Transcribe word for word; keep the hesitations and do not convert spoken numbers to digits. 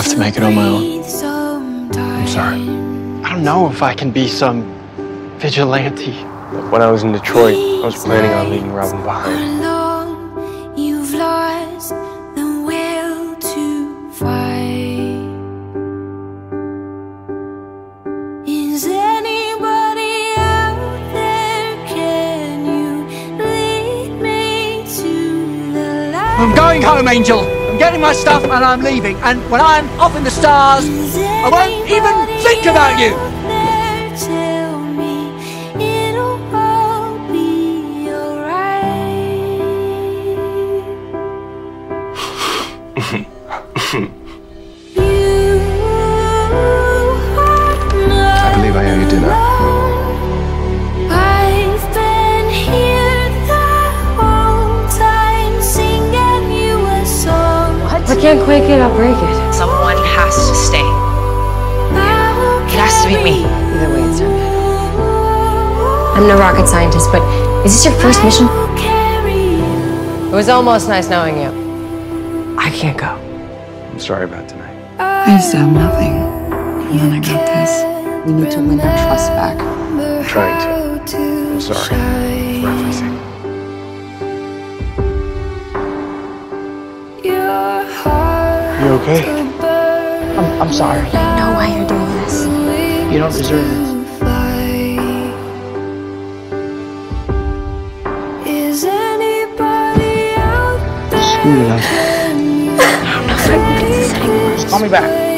have to make it on my own. I'm sorry. I don't know if I can be some vigilante. When I was in Detroit, I was planning on leaving Robin behind. You've lost the will to fight. Is anybody out there? Can you lead me to the light? I'm going home, Angel. I'm getting my stuff and I'm leaving. And when I'm off in the stars, I won't even think about you. Tell me it'll all be alright. I believe I owe you dinner. I've been here the whole time singing you a song. I can't quite get I'll break it. Someone has to stay. It has to be me. Either way, it's time to head home. I'm no rocket scientist, but is this your first mission? It was almost nice knowing you. I can't go. I'm sorry about tonight. I used to have nothing, and then I got this. We need to win her trust back. I'm trying to. I'm sorry for everything. You okay? I'm, I'm sorry. I know why you're doing this. You don't deserve this. Is anybody out there? Screw it up. I don't know if I can do this anymore. Call me back.